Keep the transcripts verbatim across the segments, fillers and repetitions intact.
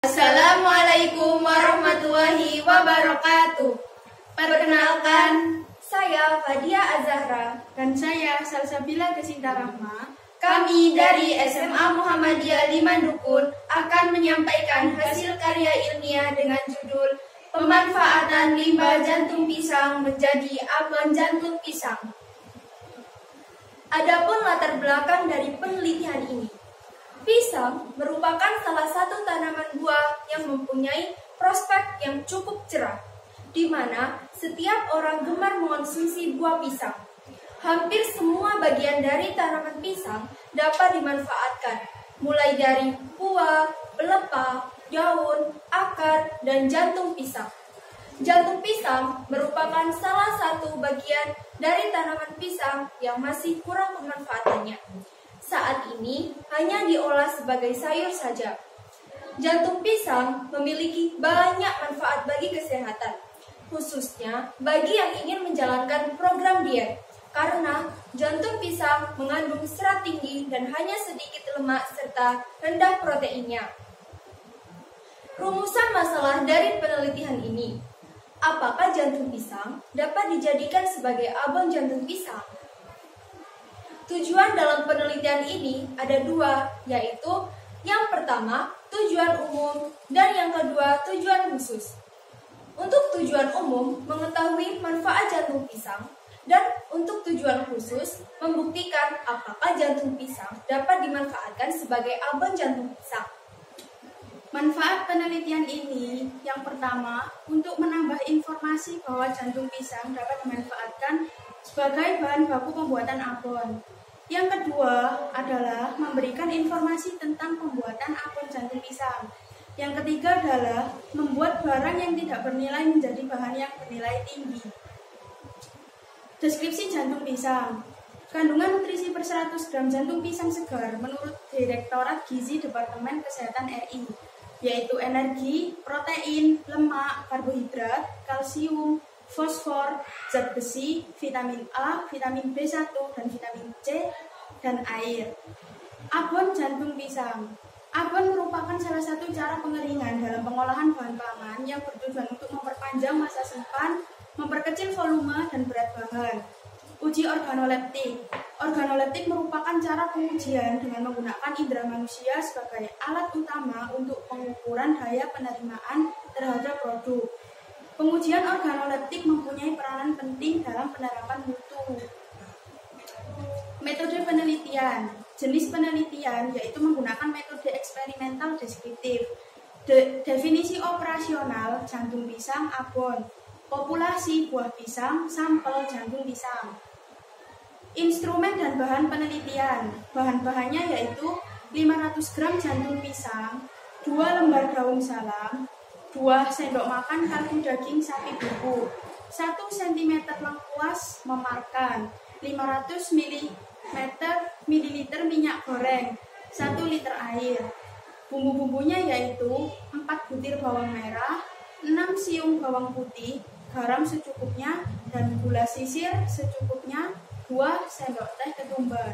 Assalamualaikum warahmatullahi wabarakatuh. Perkenalkan, saya Fadia Azahra dan saya Salsabila Kesinta Rahma. Kami dari S M A Muhammadiyah Liman Dukun akan menyampaikan hasil karya ilmiah dengan judul Pemanfaatan limbah jantung pisang menjadi abon jantung pisang. Adapun latar belakang dari penelitian ini, pisang merupakan salah satu tanaman buah yang mempunyai prospek yang cukup cerah, di mana setiap orang gemar mengonsumsi buah pisang. Hampir semua bagian dari tanaman pisang dapat dimanfaatkan, mulai dari buah, pelepah, daun, akar, dan jantung pisang. Jantung pisang merupakan salah satu bagian dari tanaman pisang yang masih kurang pemanfaatannya. Saat ini hanya diolah sebagai sayur saja. Jantung pisang memiliki banyak manfaat bagi kesehatan, khususnya bagi yang ingin menjalankan program diet. Karena jantung pisang mengandung serat tinggi dan hanya sedikit lemak serta rendah proteinnya. Rumusan masalah dari penelitian ini, apakah jantung pisang dapat dijadikan sebagai abon jantung pisang? Tujuan dalam penelitian ini ada dua, yaitu yang pertama tujuan umum dan yang kedua tujuan khusus. Untuk tujuan umum mengetahui manfaat jantung pisang, dan untuk tujuan khusus, membuktikan apakah jantung pisang dapat dimanfaatkan sebagai abon jantung pisang. Manfaat penelitian ini, yang pertama, untuk menambah informasi bahwa jantung pisang dapat dimanfaatkan sebagai bahan baku pembuatan abon. Yang kedua adalah memberikan informasi tentang pembuatan abon jantung pisang. Yang ketiga adalah membuat barang yang tidak bernilai menjadi bahan yang bernilai tinggi. Deskripsi jantung pisang. Kandungan nutrisi per seratus gram jantung pisang segar menurut Direktorat Gizi Departemen Kesehatan R I, yaitu energi, protein, lemak, karbohidrat, kalsium, fosfor, zat besi, vitamin A, vitamin B satu, dan vitamin C, dan air. Abon jantung pisang. Abon merupakan salah satu cara pengeringan dalam pengolahan bahan pangan yang bertujuan untuk memperpanjang masa simpan, memperkecil volume dan berat bahan. Uji organoleptik. Organoleptik merupakan cara pengujian dengan menggunakan indera manusia sebagai alat utama untuk pengukuran daya penerimaan terhadap produk. Pengujian organoleptik mempunyai peranan penting dalam penerapan mutu. Metode penelitian. Jenis penelitian yaitu menggunakan metode eksperimental deskriptif. De definisi operasional jantung pisang abon. Populasi buah pisang, sampel jantung pisang. Instrumen dan bahan penelitian. Bahan-bahannya yaitu lima ratus gram jantung pisang, dua lembar daun salam, dua sendok makan kaldu daging sapi bubuk, satu sentimeter lengkuas memarkan, lima ratus mililiter minyak goreng, satu liter air. Bumbu-bumbunya yaitu empat butir bawang merah, enam siung bawang putih, garam secukupnya, dan gula sisir secukupnya, dua sendok teh ketumbar.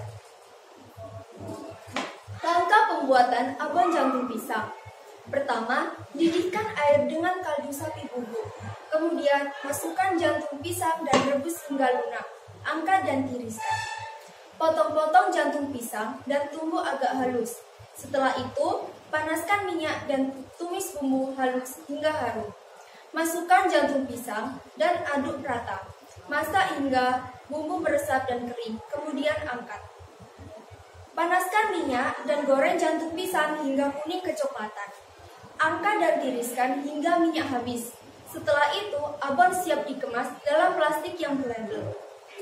Langkah pembuatan abon jantung pisang. Pertama, didihkan air dengan kaldu sapi bubuk. Kemudian, masukkan jantung pisang dan rebus hingga lunak. Angkat dan tiriskan. Potong-potong jantung pisang dan tunggu agak halus. Setelah itu, panaskan minyak dan tumis bumbu halus hingga harum. Masukkan jantung pisang dan aduk rata. Masak hingga bumbu meresap dan kering, kemudian angkat. Panaskan minyak dan goreng jantung pisang hingga kuning kecoklatan. Angkat dan tiriskan hingga minyak habis. Setelah itu, abon siap dikemas dalam plastik yang berlabel.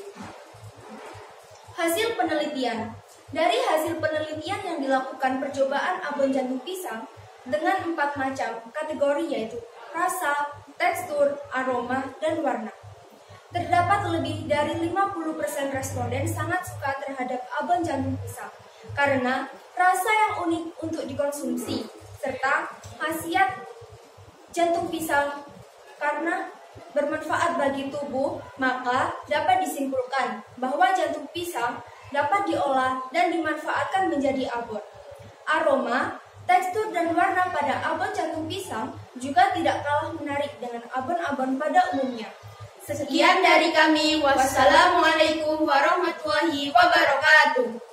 Hasil penelitian. Dari hasil penelitian yang dilakukan percobaan abon jantung pisang dengan empat macam kategori yaitu rasa, tekstur, aroma, dan warna. Terdapat lebih dari lima puluh persen responden sangat suka terhadap abon jantung pisang karena rasa yang unik untuk dikonsumsi, serta khasiat jantung pisang karena bermanfaat bagi tubuh, maka dapat disimpulkan bahwa jantung pisang dapat diolah dan dimanfaatkan menjadi abon. Aroma. Tekstur dan warna pada abon jantung pisang juga tidak kalah menarik dengan abon-abon pada umumnya. Sekian dari kami. Wassalamualaikum warahmatullahi wabarakatuh.